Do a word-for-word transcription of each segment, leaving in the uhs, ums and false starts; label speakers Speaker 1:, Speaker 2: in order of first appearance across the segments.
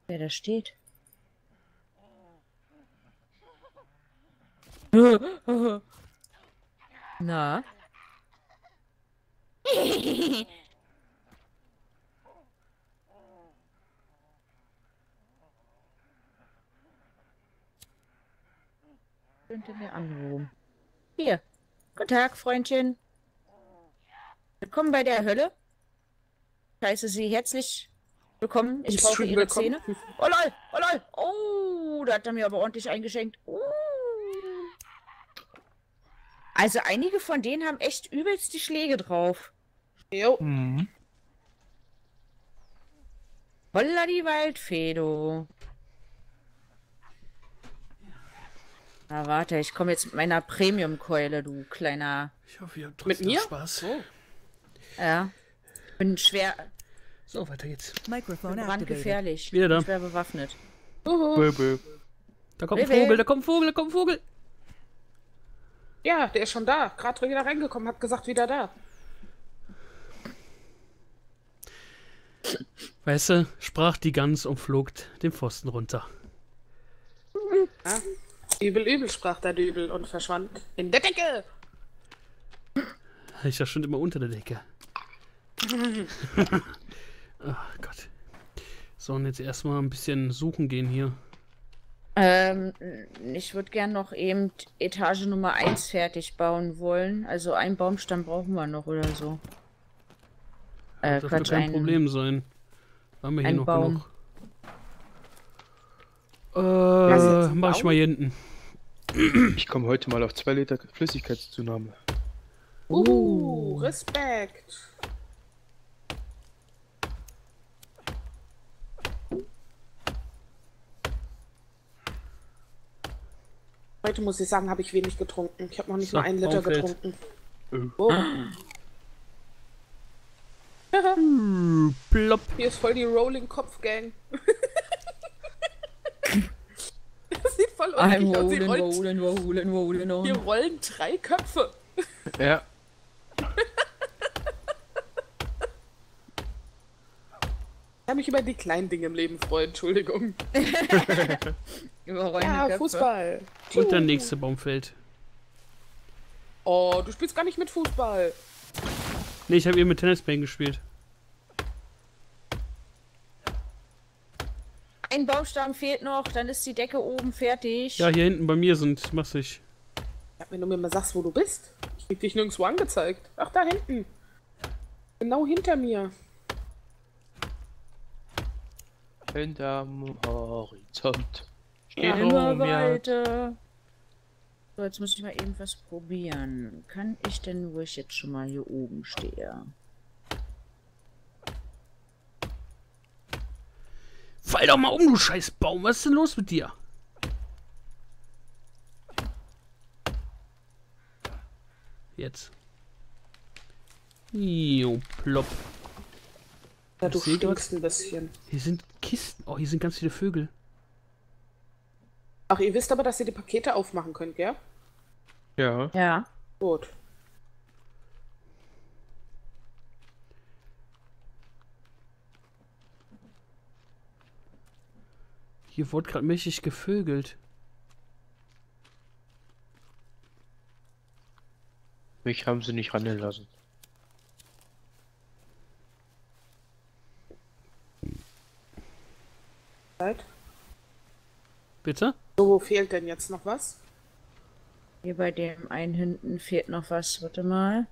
Speaker 1: Wer da steht? Na? Könnte mir anrufen. Hier. Guten Tag, Freundchen. Willkommen bei der Hölle. Ich heiße Sie herzlich willkommen. Ich brauche Ihre
Speaker 2: willkommen.
Speaker 1: Zähne. Oh lol, oh lol. Oh, da hat er mir aber ordentlich eingeschenkt. Uh. Also einige von denen haben echt übelst die Schläge drauf.
Speaker 2: Jo.
Speaker 3: Mhm.
Speaker 1: Holla die Waldfee, du. Na warte, ich komme jetzt mit meiner Premium-Keule, du kleiner.
Speaker 3: Ich hoffe, ihr habt
Speaker 2: Mit
Speaker 3: trotzdem
Speaker 2: mir?
Speaker 3: Spaß.
Speaker 2: Oh.
Speaker 1: Ja. Bin schwer,
Speaker 3: So, weiter geht's.
Speaker 4: Microphone activated.
Speaker 1: brandgefährlich.
Speaker 3: Wieder da.
Speaker 1: Bin schwer bewaffnet.
Speaker 2: Uhu.
Speaker 3: Bö, bö. Da kommt ein
Speaker 1: Bö, bö.
Speaker 3: Vogel, da kommt ein Vogel, da kommt ein Vogel.
Speaker 2: Ja, der ist schon da. Gerade wieder reingekommen, hat gesagt, wieder da.
Speaker 3: Weißt du, sprach die Gans und flog den Pfosten runter.
Speaker 2: Ja. Übel, übel, sprach der Dübel und verschwand in der Decke.
Speaker 3: Ich war schon immer unter der Decke. Ach Gott. So, und jetzt erstmal ein bisschen suchen gehen hier.
Speaker 1: Ähm, ich würde gern noch eben Etage Nummer eins fertig bauen wollen. Also einen Baumstamm brauchen wir noch oder so. Äh,
Speaker 3: Das
Speaker 1: Quatsch,
Speaker 3: dürfte kein
Speaker 1: ein,
Speaker 3: Problem sein. Haben wir hier
Speaker 1: ein
Speaker 3: noch
Speaker 1: Baum.
Speaker 3: genug.
Speaker 2: ist
Speaker 3: Äh,
Speaker 2: jetzt ein
Speaker 3: mach ich
Speaker 2: Baum?
Speaker 3: mal hier hinten.
Speaker 5: Ich komme heute mal auf zwei Liter Flüssigkeitszunahme.
Speaker 2: Uh, Respekt. Heute muss ich sagen, habe ich wenig getrunken. Ich habe noch nicht
Speaker 3: So,
Speaker 2: mal einen Liter
Speaker 3: Baumfeld.
Speaker 2: getrunken.
Speaker 5: Äh.
Speaker 2: Oh.
Speaker 3: Plopp.
Speaker 2: Hier ist voll die Rolling Kopf Gang. Das sieht voll
Speaker 1: I'm
Speaker 2: lustig aus. Hier
Speaker 1: rolling,
Speaker 2: rollen,
Speaker 1: rolling, rolling, rolling on.
Speaker 2: hier rollen drei Köpfe.
Speaker 5: Ja,
Speaker 2: Ich kann mich über die kleinen Dinge im Leben freuen, Entschuldigung.
Speaker 1: Überrollende
Speaker 2: Ja,
Speaker 1: Köpfe.
Speaker 2: Fußball.
Speaker 3: Und der nächste Baumfeld.
Speaker 2: Oh, du spielst gar nicht mit Fußball.
Speaker 3: Ne, ich habe eben mit Tennisbällen gespielt.
Speaker 1: Ein Baumstamm fehlt noch, dann ist die Decke oben fertig.
Speaker 3: Ja, hier hinten bei mir sind massig.
Speaker 2: Ja, wenn du mir mal sagst, wo du bist. Ich krieg dich nirgendwo angezeigt. Ach, da hinten. Genau hinter mir.
Speaker 5: hinterm Horizont. Steht
Speaker 2: Ja,
Speaker 1: Immer
Speaker 5: vor mir.
Speaker 1: weiter. So, jetzt muss ich mal eben was probieren. Kann ich denn, wo ich jetzt schon mal hier oben stehe?
Speaker 3: Fall doch mal um, du scheiß Baum. Was ist denn los mit dir? Jetzt. Jo, plopp.
Speaker 2: Ja, du
Speaker 3: Ich seh grad-
Speaker 2: stinkst ein bisschen.
Speaker 3: Hier sind Kisten. Oh, hier sind ganz viele Vögel.
Speaker 2: Ach, ihr wisst aber, dass ihr die Pakete aufmachen könnt, gell?
Speaker 5: Ja,
Speaker 1: Ja.
Speaker 2: Gut.
Speaker 3: Hier wurde gerade mächtig gevögelt.
Speaker 5: mich haben sie nicht rangelassen.
Speaker 2: Zeit.
Speaker 3: Bitte?
Speaker 2: So, wo fehlt denn jetzt noch was?
Speaker 1: Hier bei dem einen hinten fehlt noch was. Warte mal.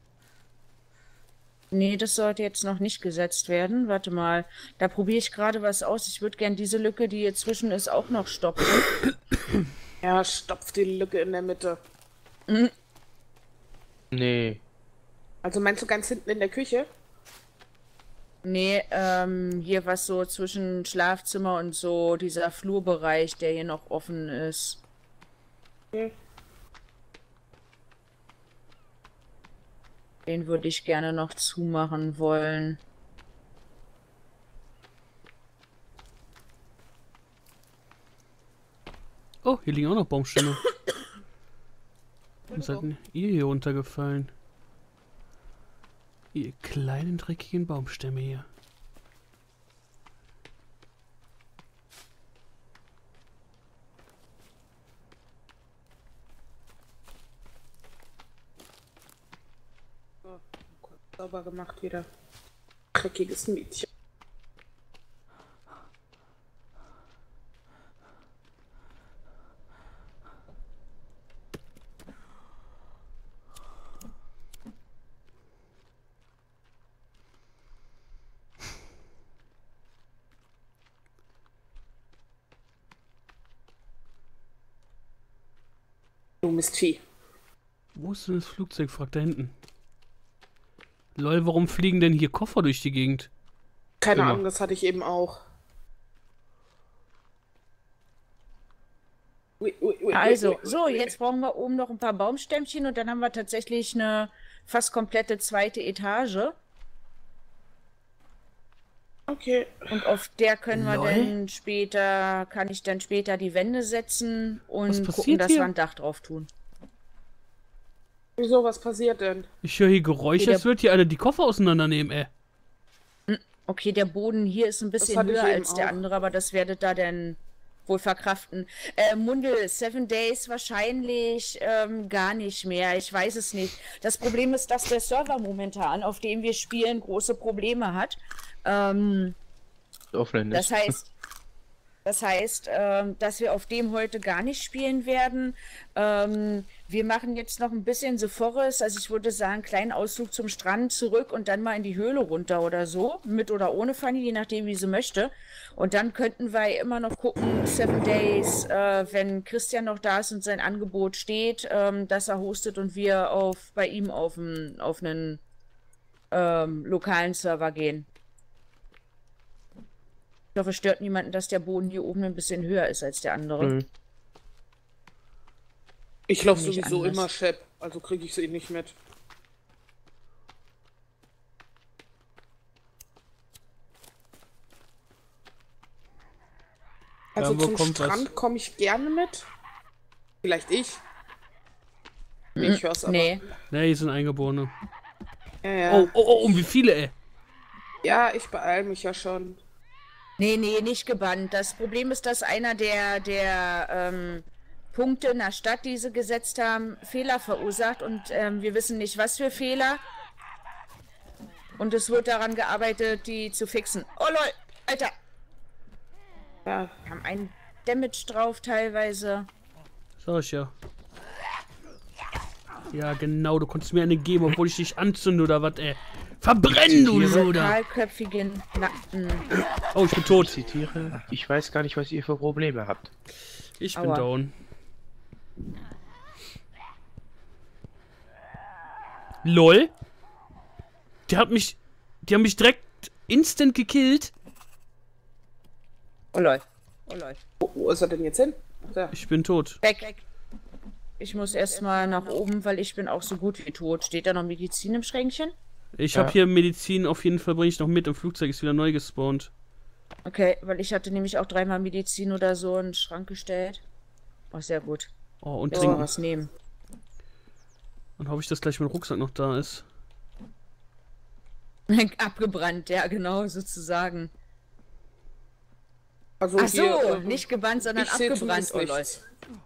Speaker 1: Nee, das sollte jetzt noch nicht gesetzt werden. Warte mal. Da probiere ich gerade was aus. Ich würde gern diese Lücke, die hier zwischen ist, auch noch stopfen.
Speaker 2: Ja, stopf die Lücke in der Mitte.
Speaker 5: Nee,
Speaker 2: Also meinst du ganz hinten in der Küche?
Speaker 1: Nee, ähm, hier was so zwischen Schlafzimmer und so, dieser Flurbereich, der hier noch offen ist.
Speaker 2: Okay.
Speaker 1: Den würde ich gerne noch zumachen wollen.
Speaker 3: Oh, hier liegen auch noch Baumstämme. Was seid denn ihr hier runtergefallen? Ihr kleinen, dreckigen Baumstämme hier.
Speaker 2: sauber gemacht wieder. Dreckiges Mädchen. Du Mistvieh.
Speaker 3: Wo ist denn das Flugzeug? Fragt da hinten. Lol, warum fliegen denn hier Koffer durch die Gegend?
Speaker 2: Keine
Speaker 5: Immer.
Speaker 2: Ahnung, das hatte ich eben auch. Ui, ui, ui,
Speaker 1: Also,
Speaker 2: ui, ui,
Speaker 1: so,
Speaker 2: ui.
Speaker 1: jetzt brauchen wir oben noch ein paar Baumstämmchen und dann haben wir tatsächlich eine fast komplette zweite Etage.
Speaker 2: Okay.
Speaker 1: Und auf der können wir
Speaker 3: Lol.
Speaker 1: dann später, kann ich dann später die Wände setzen und
Speaker 3: Was
Speaker 1: gucken,
Speaker 3: passiert
Speaker 1: dass
Speaker 3: hier?
Speaker 1: wir ein Dach drauf tun.
Speaker 2: Wieso, was passiert denn?
Speaker 3: Ich höre hier Geräusche,
Speaker 1: Wieder-
Speaker 3: als würde hier einer die Koffer auseinandernehmen, ey.
Speaker 1: Okay, der Boden hier ist ein bisschen
Speaker 2: hatte ich
Speaker 1: höher
Speaker 2: eben
Speaker 1: als der
Speaker 2: auch.
Speaker 1: andere, aber das werdet da dann wohl verkraften. Äh, Mundel, Seven Days wahrscheinlich ähm, gar nicht mehr. Ich weiß es nicht. Das Problem ist, dass der Server momentan, auf dem wir spielen, große Probleme hat. Ähm,
Speaker 5: Offline
Speaker 1: das
Speaker 5: ist.
Speaker 1: heißt, das heißt, ähm, dass wir auf dem heute gar nicht spielen werden. Ähm, wir machen jetzt noch ein bisschen The Forest, also ich würde sagen, kleinen Ausflug zum Strand zurück und dann mal in die Höhle runter oder so, mit oder ohne Fanny, je nachdem, wie sie möchte. Und dann könnten wir immer noch gucken, Seven Days, äh, wenn Christian noch da ist und sein Angebot steht, ähm, dass er hostet und wir auf bei ihm auf einen, auf einen ähm, lokalen Server gehen. Ich hoffe, es stört niemanden, dass der Boden hier oben ein bisschen höher ist als der andere.
Speaker 5: Nö.
Speaker 2: Ich laufe
Speaker 1: Nicht
Speaker 2: sowieso
Speaker 1: anders.
Speaker 2: immer Shep, also kriege ich sie nicht mit. Also
Speaker 3: Ja, wo
Speaker 2: zum
Speaker 3: kommt was?
Speaker 2: Strand komme ich gerne mit. Vielleicht ich. Nee, ich hör's aber.
Speaker 1: Nee.
Speaker 3: Ne, hier sind Eingeborene.
Speaker 2: Ja, ja.
Speaker 3: Oh, oh, oh, um wie viele, ey?
Speaker 2: Ja, ich beeil mich ja schon.
Speaker 1: Nee, nee, nicht gebannt. Das Problem ist, dass einer der, der ähm, Punkte in der Stadt, die sie gesetzt haben, Fehler verursacht und ähm, wir wissen nicht, was für Fehler. Und es wird daran gearbeitet, die zu fixen. Oh lol, Alter!
Speaker 2: Ja,
Speaker 1: Wir haben einen Damage drauf teilweise.
Speaker 3: Sag ich ja. Ja, genau, du konntest mir eine geben, obwohl ich dich anzünde oder was, ey. Verbrenn, du Luder!
Speaker 1: Kahlköpfigen, nackten.
Speaker 3: Oh, ich bin tot.
Speaker 5: Zitiere, ich weiß gar nicht, was ihr für Probleme habt.
Speaker 3: Ich bin
Speaker 1: Aua.
Speaker 3: down. LOL? Die hat mich... Die haben mich direkt instant gekillt.
Speaker 1: Oh lol. Oh lol.
Speaker 2: wo, wo ist er denn jetzt hin? Da.
Speaker 3: Ich bin tot.
Speaker 1: Weg, weg. Ich muss erstmal nach oben, weil ich bin auch so gut wie tot. Steht da noch Medizin im Schränkchen?
Speaker 3: Ich
Speaker 5: Ja.
Speaker 3: habe hier Medizin, auf jeden Fall bringe ich noch mit. Im Flugzeug ist wieder neu gespawnt.
Speaker 1: Okay, weil ich hatte nämlich auch dreimal Medizin oder so in den Schrank gestellt. Oh, sehr gut.
Speaker 3: Oh, und
Speaker 1: Jetzt mal
Speaker 3: trinken.
Speaker 1: was nehmen.
Speaker 3: Dann hoffe ich, dass gleich mein Rucksack noch da ist.
Speaker 1: Abgebrannt, ja, genau, sozusagen.
Speaker 2: Also
Speaker 1: Ach so,
Speaker 2: hier, äh,
Speaker 1: nicht gebannt, sondern
Speaker 2: ich seh
Speaker 1: abgebrannt.
Speaker 2: zumindest
Speaker 1: Oh, lol.
Speaker 2: nichts.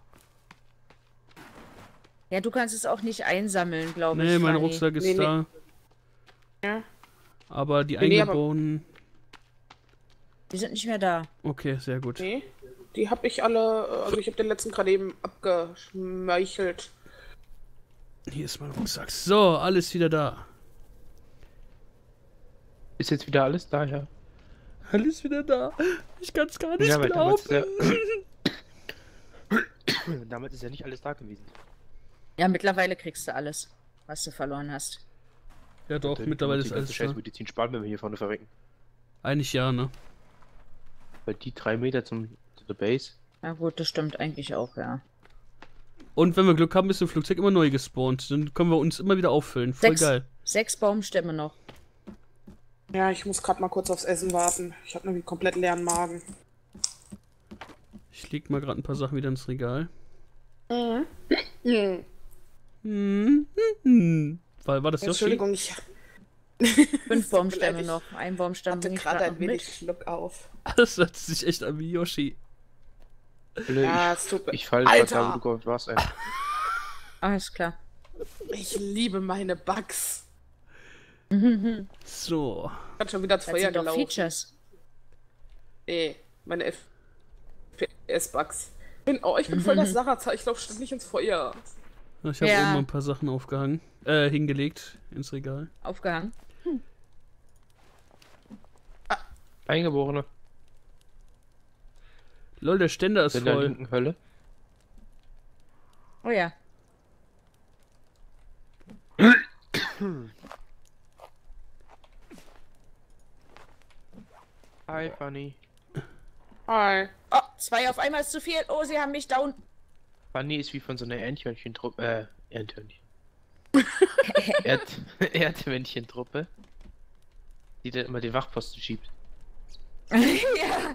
Speaker 1: Ja, du kannst es auch nicht einsammeln, glaube ich.
Speaker 3: Nee, mein
Speaker 1: Fanny.
Speaker 3: Rucksack ist
Speaker 2: Nee, nee.
Speaker 3: da.
Speaker 2: Ja.
Speaker 3: Aber die
Speaker 2: Nee, nee, aber-
Speaker 3: Eingeborenen...
Speaker 1: Die sind nicht mehr da.
Speaker 3: Okay, sehr gut.
Speaker 2: Nee, die habe ich alle, äh, also ich habe den letzten gerade eben abgeschmeichelt.
Speaker 3: Hier ist mein Rucksack. So, alles wieder da.
Speaker 5: Ist jetzt wieder alles da, ja?
Speaker 3: Alles wieder da. Ich kann es gar nicht
Speaker 5: Ja, weil damals
Speaker 3: glauben.
Speaker 5: ist, ja, damals ist ja nicht alles da gewesen.
Speaker 1: Ja, mittlerweile kriegst du alles, was du verloren hast.
Speaker 3: Ja doch,
Speaker 5: Dann
Speaker 3: mittlerweile
Speaker 5: kann
Speaker 3: ist
Speaker 5: man die
Speaker 3: alles
Speaker 5: ganze scheiß
Speaker 3: da.
Speaker 5: Medizin sparen, wenn wir hier vorne verrecken.
Speaker 3: Eigentlich ja, ne?
Speaker 5: Weil die drei Meter zum, zu der Base.
Speaker 1: Na gut, das stimmt eigentlich auch, ja.
Speaker 3: Und wenn wir Glück haben, ist im Flugzeug immer neu gespawnt. Dann können wir uns immer wieder auffüllen. Voll
Speaker 1: Sechs,
Speaker 3: geil.
Speaker 1: sechs Baumstämme noch.
Speaker 2: Ja, ich muss gerade mal kurz aufs Essen warten. Ich habe nämlich komplett leeren Magen.
Speaker 3: Ich leg mal gerade ein paar Sachen wieder ins Regal.
Speaker 2: Mhm.
Speaker 3: Hm, hm, hm. War, war das Yoshi?
Speaker 2: Entschuldigung, ich
Speaker 1: Fünf Baumstämme
Speaker 2: ich
Speaker 1: noch. Ein Baumstamm
Speaker 2: hatte
Speaker 1: bring ich
Speaker 2: gerade
Speaker 1: grad
Speaker 2: ein
Speaker 1: noch
Speaker 2: wenig
Speaker 1: mit.
Speaker 2: Schluck auf.
Speaker 3: Das hört sich echt an wie Yoshi.
Speaker 5: Blöd,
Speaker 2: Ja, es tut mir...
Speaker 5: ich, ich falle gerade
Speaker 2: Alter!
Speaker 5: da, wo du gerade warst, ein.
Speaker 1: Alles klar.
Speaker 2: Ich liebe meine Bugs.
Speaker 1: Mhm.
Speaker 3: So.
Speaker 2: Hat schon wieder das
Speaker 1: Das
Speaker 2: Feuer
Speaker 1: sind doch
Speaker 2: gelaufen.
Speaker 1: Features.
Speaker 2: Nee, meine F P S-Bugs. Bin, oh, ich bin voll das Sarazar. Ich lauf nicht ins Feuer.
Speaker 3: Ich habe
Speaker 1: Ja.
Speaker 3: oben ein paar Sachen aufgehangen. Äh, hingelegt ins Regal.
Speaker 1: Aufgehangen.
Speaker 5: Eingeborene.
Speaker 3: Lol, der Ständer ist
Speaker 5: In der
Speaker 3: voll.
Speaker 5: linken Hölle.
Speaker 1: Oh ja.
Speaker 5: Hi, Fanny.
Speaker 2: Hi.
Speaker 1: Oh, zwei auf einmal ist zu viel. Oh, sie haben mich down.
Speaker 5: Fanny ist wie von so einer Erdhörnchentruppe. Äh, Erdhörnchen. Erd Erdmännchentruppe. Die dann immer den Wachposten schiebt.
Speaker 1: Ja.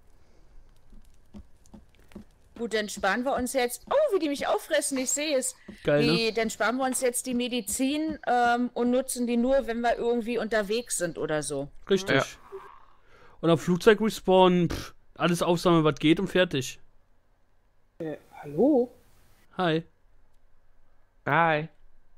Speaker 1: Gut, dann sparen wir uns jetzt. Oh, wie die mich auffressen, ich sehe es.
Speaker 3: Geil, ne?
Speaker 1: Die, dann sparen wir uns jetzt die Medizin ähm, und nutzen die nur, wenn wir irgendwie unterwegs sind oder so.
Speaker 3: Richtig.
Speaker 5: Ja.
Speaker 3: Und auf Flugzeug respawnen, pff, alles aufsammeln, was geht und fertig.
Speaker 2: Äh, hallo?
Speaker 3: Hi.
Speaker 5: Hi.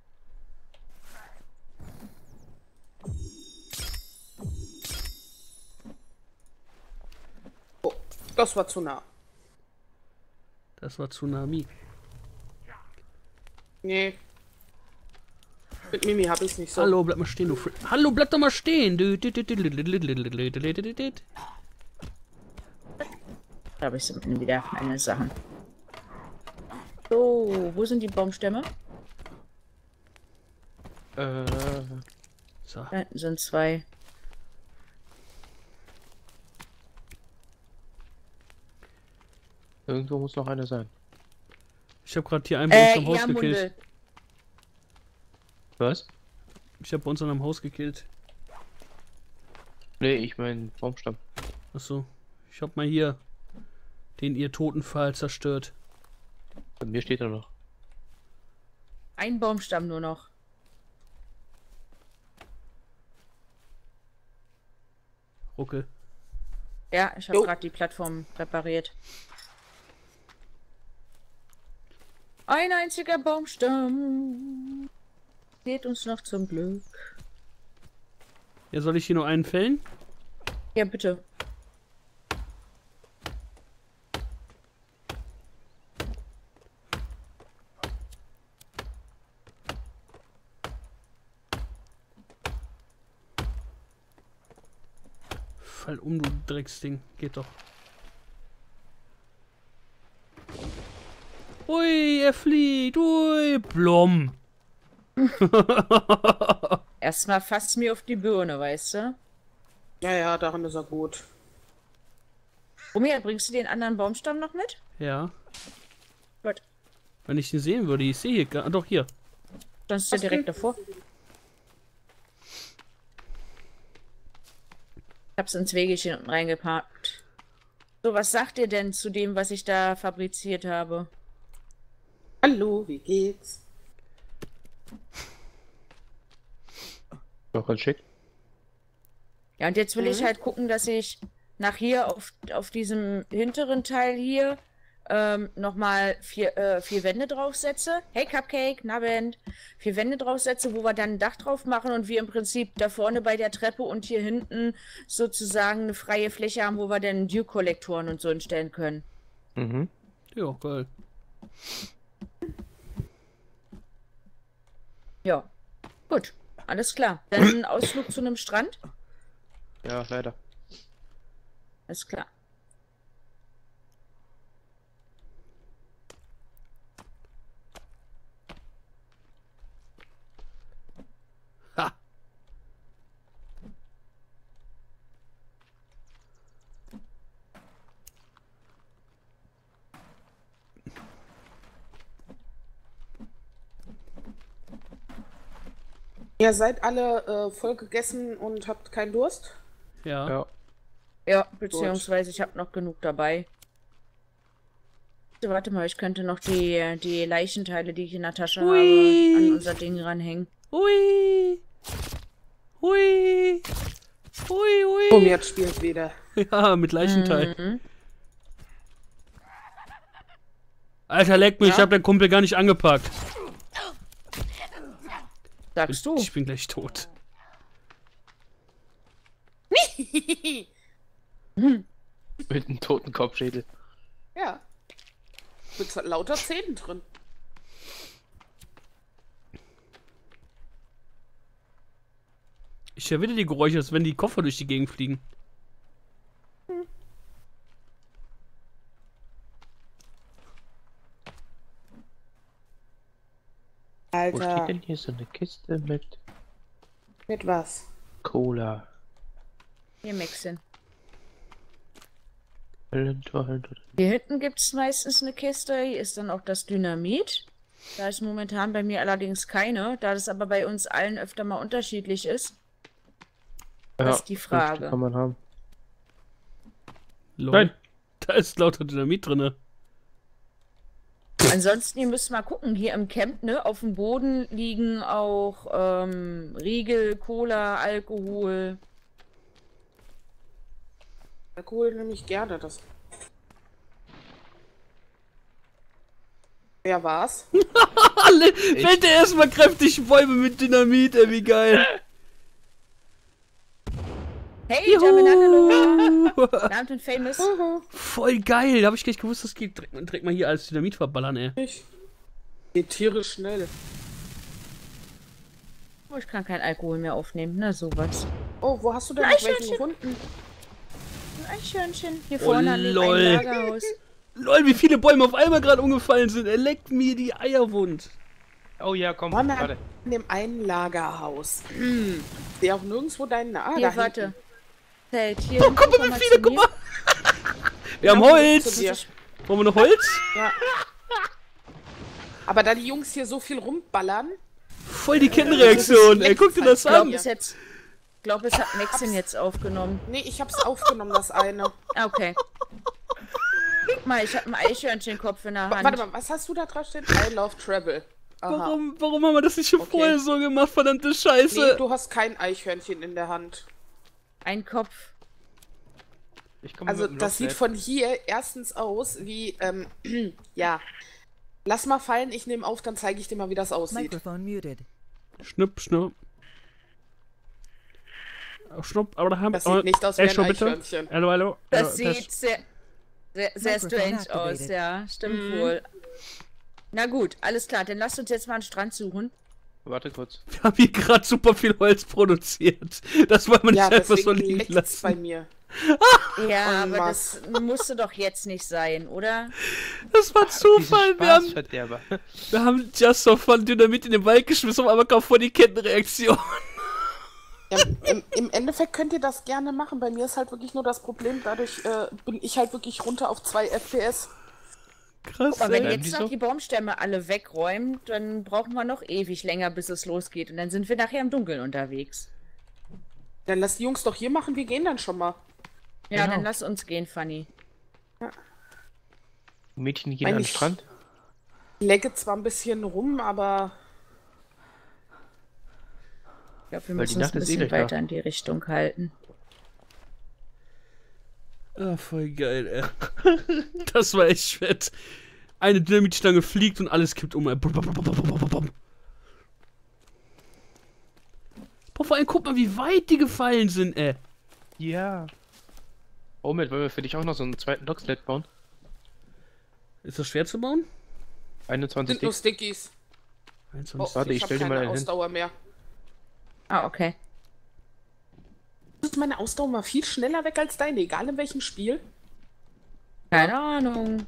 Speaker 2: Oh, das war zu nah.
Speaker 3: Das war Tsunami.
Speaker 2: Nee. Mit Mimi hab ich's nicht so.
Speaker 3: Hallo, bleib mal stehen, du Fri Hallo, bleib doch mal stehen. Du, du, du, du, du, du, du, du, du, du, du, du.
Speaker 1: Da habe ich so wieder meine Sachen. So, wo sind die Baumstämme?
Speaker 5: Äh,
Speaker 3: So.
Speaker 1: Da hinten sind zwei.
Speaker 5: irgendwo muss noch einer sein.
Speaker 3: Ich habe gerade hier einen bei uns
Speaker 1: Äh,
Speaker 3: am Haus
Speaker 1: ja,
Speaker 3: gekillt.
Speaker 1: Mundel.
Speaker 5: Was?
Speaker 3: Ich habe bei uns an einem Haus gekillt.
Speaker 5: Nee, ich mein Baumstamm.
Speaker 3: Achso. Ich hab mal hier den ihr Totenpfahl zerstört.
Speaker 5: Bei mir steht er noch.
Speaker 1: Ein Baumstamm nur noch.
Speaker 3: Ruckel.
Speaker 1: Ja, ich habe
Speaker 2: Jo.
Speaker 1: gerade die Plattform repariert. Ein einziger Baumstamm. Geht uns noch zum Glück.
Speaker 3: Ja, soll ich hier nur einen fällen?
Speaker 1: Ja, bitte.
Speaker 3: Fall um, du Drecksding. Geht doch. Ui, er fliegt. Ui, Blom.
Speaker 1: Erstmal fasst mir auf die Birne, weißt du?
Speaker 2: Ja, ja, darin ist er gut.
Speaker 1: Romea, bringst du den anderen Baumstamm noch mit?
Speaker 3: Ja.
Speaker 1: Gut.
Speaker 3: Wenn ich ihn sehen würde, ich sehe hier gar. Doch, hier.
Speaker 1: Dann ist er
Speaker 2: Hast du-
Speaker 1: direkt davor. Ich hab's ins Wegelchen unten reingepackt. So, was sagt ihr denn zu dem, was ich da fabriziert habe?
Speaker 2: Hallo, wie geht's?
Speaker 5: Noch ganz schick.
Speaker 1: Ja, und jetzt will ich
Speaker 2: Mhm.
Speaker 1: halt gucken, dass ich nach hier auf, auf diesem hinteren Teil hier ähm, nochmal vier, äh, vier Wände draufsetze. Hey Cupcake, Nabend. Vier Wände draufsetze, wo wir dann ein Dach drauf machen und wir im Prinzip da vorne bei der Treppe und hier hinten sozusagen eine freie Fläche haben, wo wir dann Dew-Kollektoren und so hinstellen können.
Speaker 5: Mhm.
Speaker 3: Ja, geil.
Speaker 1: Ja, gut, alles klar. Dann ein Ausflug zu einem Strand?
Speaker 5: Ja, leider.
Speaker 1: Alles klar.
Speaker 3: Ha!
Speaker 2: Ihr seid alle äh, voll gegessen und habt keinen Durst?
Speaker 3: Ja.
Speaker 5: Ja.
Speaker 1: Ja, beziehungsweise ich habe noch genug dabei. So, warte mal, ich könnte noch die, die Leichenteile, die ich in der Tasche
Speaker 3: Hui.
Speaker 1: habe, an unser Ding ranhängen.
Speaker 3: Hui! Hui! Hui, hui!
Speaker 2: Oh, mir spielt wieder.
Speaker 3: Ja, mit Leichenteil.
Speaker 1: Mhm.
Speaker 3: Alter, leck mich,
Speaker 2: Ja?
Speaker 3: ich hab den Kumpel gar nicht angepackt.
Speaker 1: Sagst du?
Speaker 3: Ich bin gleich tot.
Speaker 5: Mit einem toten Kopfschädel.
Speaker 2: Ja. Mit lauter Zähnen drin.
Speaker 3: Ich höre wieder die Geräusche, als wenn die Koffer durch die Gegend fliegen.
Speaker 5: Wo steht
Speaker 2: Alter.
Speaker 5: denn hier so eine Kiste mit
Speaker 2: Mit was?
Speaker 5: Cola?
Speaker 1: Hier, Maxin.
Speaker 5: Talent.
Speaker 1: Hier hinten gibt es meistens eine Kiste. Hier ist dann auch das Dynamit. Da ist momentan bei mir allerdings keine, da das aber bei uns allen öfter mal unterschiedlich ist. Das ist die Frage.
Speaker 5: Kann man haben.
Speaker 3: Lol.
Speaker 5: Nein.
Speaker 3: Da ist lauter Dynamit drin.
Speaker 1: Ansonsten, ihr müsst mal gucken, hier im Camp, ne, auf dem Boden liegen auch ähm, Riegel, Cola, Alkohol.
Speaker 2: Alkohol nehme ich gerne, das. Wer war's?
Speaker 3: Alle fällt er erstmal kräftig Bäume mit Dynamit, ey, wie geil.
Speaker 1: Hey, Jaminangelo! Namt und Famous.
Speaker 3: Voll geil, da hab ich gar nicht gewusst, das geht direkt, direkt mal hier als Dynamit verballern, ey.
Speaker 2: Ich. Geht tierisch schnell.
Speaker 1: Oh, ich kann kein Alkohol mehr aufnehmen, na sowas.
Speaker 2: Oh, wo hast du denn
Speaker 1: Ein
Speaker 2: noch welche
Speaker 1: Eichhörnchen.
Speaker 2: gefunden?
Speaker 1: Ein Eichhörnchen. Hier
Speaker 3: Oh,
Speaker 1: vorne an dem
Speaker 3: lol.
Speaker 1: einen Lagerhaus.
Speaker 3: Lol, wie viele Bäume auf einmal gerade umgefallen sind. Er leckt mir die Eier wund.
Speaker 5: Oh ja, komm,
Speaker 2: War mal
Speaker 5: warte.
Speaker 2: in dem einen Lagerhaus. Hm. Ich sehe auch nirgendwo deinen Namen.
Speaker 1: Hier, warte. Zelt, hier.
Speaker 3: Oh, guck mal, wie viele, guck mal. Wir haben Holz. Wollen wir noch Holz?
Speaker 2: Ja. Aber da die Jungs hier so viel rumballern.
Speaker 3: Voll die Kettenreaktion, ey, guck dir das
Speaker 1: Ich glaube,
Speaker 3: an.
Speaker 1: es jetzt. Ich glaube, es hat Maxin jetzt aufgenommen.
Speaker 2: Nee, ich hab's aufgenommen, das eine.
Speaker 1: Ah, okay. Guck mal, ich habe einen Eichhörnchenkopf in der
Speaker 2: Wa-
Speaker 1: Hand.
Speaker 2: Warte mal, was hast du da dran stehen? I love travel. Aha.
Speaker 3: Warum, warum haben wir das nicht schon
Speaker 2: Okay.
Speaker 3: vorher so gemacht, verdammte
Speaker 2: Nee,
Speaker 3: Scheiße?
Speaker 2: du hast kein Eichhörnchen in der Hand.
Speaker 1: Ein Kopf.
Speaker 5: Ich komme
Speaker 2: Also,
Speaker 5: mit dem
Speaker 2: das sieht
Speaker 5: Lockset.
Speaker 2: von hier erstens aus wie, ähm, ja. Lass mal fallen, ich nehme auf, dann zeige ich dir mal, wie das aussieht.
Speaker 4: Microphone muted.
Speaker 3: Schnupp, schnupp. Oh, Schnupp, aber da haben
Speaker 2: Das sieht nicht aus wie
Speaker 3: Ey,
Speaker 2: ein
Speaker 3: schnupp, bitte.
Speaker 2: Eichhörnchen.
Speaker 3: Hallo, hallo.
Speaker 1: Das
Speaker 3: Hallo,
Speaker 1: sieht sehr, sehr, sehr
Speaker 4: Microphone
Speaker 1: strange
Speaker 4: activated.
Speaker 1: aus, ja. Stimmt
Speaker 2: Mhm.
Speaker 1: wohl. Na gut, alles klar. Dann lasst uns jetzt mal einen Strand suchen.
Speaker 5: Warte kurz.
Speaker 3: Wir haben hier gerade super viel Holz produziert. Das wollen wir nicht
Speaker 2: Ja,
Speaker 3: einfach so
Speaker 2: deswegen
Speaker 3: liegen
Speaker 2: leckt's bei
Speaker 3: lassen.
Speaker 2: mir.
Speaker 1: Ja,
Speaker 2: En
Speaker 1: aber
Speaker 2: masse.
Speaker 1: das musste doch jetzt nicht sein, oder?
Speaker 3: Das war Zufall. Wir haben,
Speaker 5: Spaßverderber.
Speaker 3: wir haben Just so von Dynamit in den Wald geschmissen, aber kam vor die Kettenreaktion.
Speaker 2: Ja, im, Im Endeffekt könnt ihr das gerne machen. Bei mir ist halt wirklich nur das Problem, dadurch äh, bin ich halt wirklich runter auf zwei F P S.
Speaker 3: Krass,
Speaker 1: Aber wenn
Speaker 3: ey.
Speaker 5: Bleiben
Speaker 1: jetzt
Speaker 5: die
Speaker 1: noch
Speaker 5: so?
Speaker 1: die Baumstämme alle wegräumen, dann brauchen wir noch ewig länger, bis es losgeht. Und dann sind wir nachher im Dunkeln unterwegs.
Speaker 2: Dann lass die Jungs doch hier machen, wir gehen dann schon mal.
Speaker 1: Ja,
Speaker 5: Genau.
Speaker 1: dann lass uns gehen, Fanny.
Speaker 5: Mädchen gehen
Speaker 2: Meine
Speaker 5: an den
Speaker 2: ich-
Speaker 5: Strand.
Speaker 2: Ich lecke zwar ein bisschen rum, aber
Speaker 1: Ich glaube, wir
Speaker 5: Weil die
Speaker 1: müssen uns
Speaker 5: Nacht
Speaker 1: ein
Speaker 5: ist eh
Speaker 1: bisschen
Speaker 5: gleich da.
Speaker 1: weiter in die Richtung halten.
Speaker 3: Ah, voll geil, ey. Das war echt fett. Eine Dynamitstange fliegt und alles kippt um. Ey. Bum, bum, bum, bum, bum, bum, bum. Boah, vor allem guck mal, wie weit die gefallen sind, ey.
Speaker 5: Ja. Oh, mit, wollen wir für dich auch noch so einen zweiten Docksled bauen?
Speaker 3: Ist das schwer zu bauen?
Speaker 5: einundzwanzig
Speaker 2: sind nur
Speaker 5: Sticks.
Speaker 2: Stickies. Oh,
Speaker 3: einundzwanzig.
Speaker 5: Warte, ich
Speaker 2: hab
Speaker 5: stell dir mal
Speaker 2: keine
Speaker 5: einen hin.
Speaker 2: Ausdauer mehr.
Speaker 1: Ah, okay.
Speaker 2: Ist meine Ausdauer mal viel schneller weg als deine, egal in welchem Spiel?
Speaker 1: Keine Ahnung.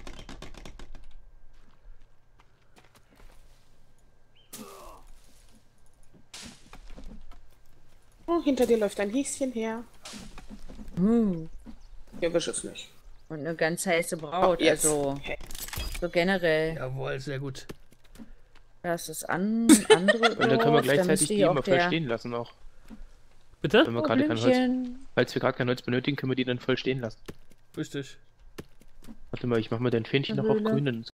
Speaker 2: Oh, hinter dir läuft ein Häschen her.
Speaker 1: Uh,
Speaker 2: Hier wisch es nicht.
Speaker 1: und eine ganz heiße Braut,
Speaker 2: Oh, jetzt.
Speaker 1: also
Speaker 2: Okay.
Speaker 1: so generell.
Speaker 3: Jawohl, sehr gut.
Speaker 1: Das ist an, andere
Speaker 5: Und dann können wir
Speaker 1: Dorf, da
Speaker 5: gleichzeitig
Speaker 1: müsste
Speaker 5: die
Speaker 1: hier
Speaker 5: immer
Speaker 1: auch
Speaker 5: voll
Speaker 1: der
Speaker 5: stehen lassen auch.
Speaker 3: Bitte?
Speaker 5: Wenn wir gerade kein Holz,
Speaker 1: Blümchen.
Speaker 5: falls wir gerade kein Holz benötigen, können wir die dann voll stehen lassen.
Speaker 3: Richtig.
Speaker 5: Warte mal, ich mach mal dein Fähnchen noch auf
Speaker 1: Höhle.
Speaker 5: grün, dann